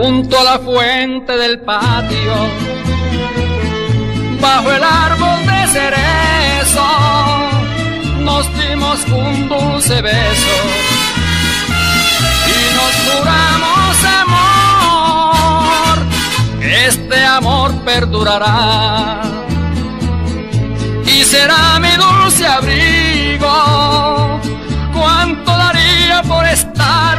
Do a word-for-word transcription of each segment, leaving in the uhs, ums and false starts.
junto a la fuente del patio, bajo el árbol de cerezo, nos dimos un dulce beso y nos juramos amor, este amor perdurará y será mi dulce abrigo. Cuánto daría por estar,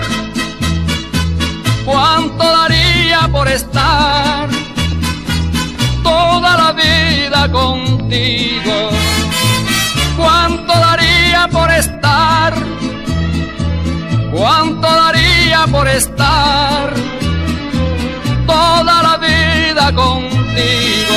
cuánto daría por estar toda la vida contigo. Cuánto daría por estar, cuánto daría por estar toda la vida contigo.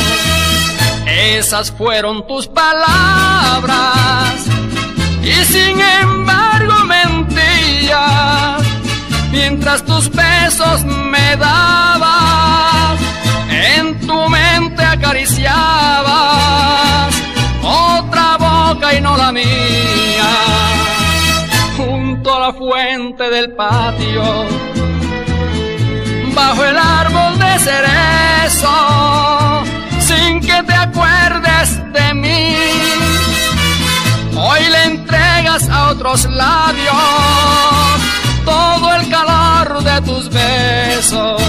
Esas fueron tus palabras y sin embargo mentías, mientras tus besos me dabas, en tu mente acariciabas otra boca y no la mía, junto a la fuente del patio, bajo el árbol de cerezo, sin que te acuerdes de mí. Hoy le entregas a otros labios todo el calor de tus besos.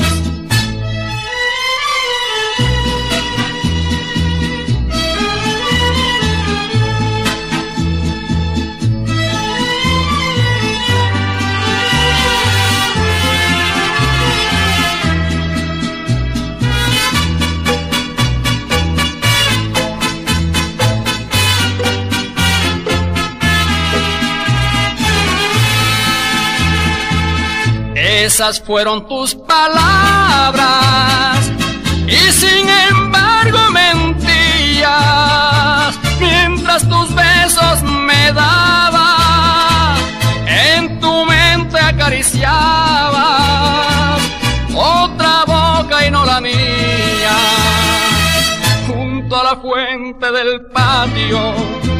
Esas fueron tus palabras y sin embargo mentías, mientras tus besos me dabas, en tu mente acariciabas otra boca y no la mía, junto a la fuente del patio,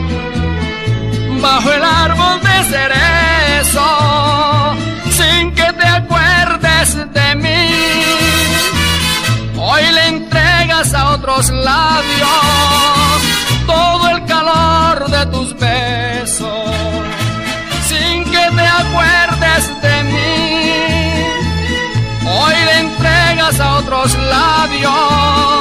bajo el árbol de cerezo, sin que te acuerdes de mí. Hoy le entregas a otros labios todo el calor de tus besos, sin que te acuerdes de mí. Hoy le entregas a otros labios